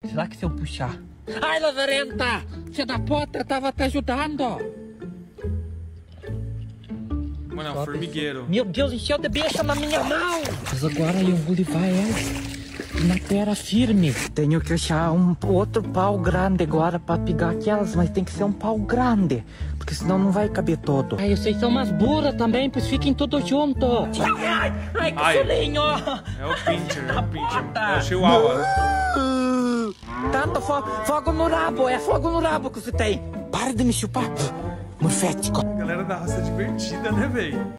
Será que se eu puxar? Ai, lazarenta! Filha da puta, tava te ajudando. Mano, é um formigueiro. Meu Deus, encheu de bicha na minha mão. Mas agora eu vou levar ela na terra firme. Tenho que achar um outro pau grande agora pra pegar aquelas, mas tem que ser um pau grande, porque senão não vai caber todo. Ai, vocês são umas burras também, pois fiquem todos juntos. Ai, que solinho. É o Pincher, é o Pincher. É o Chihuahua. Tanto fogo no rabo, é fogo no rabo que você tem. Para de me chupar, morfético. A galera da raça é divertida, né, velho?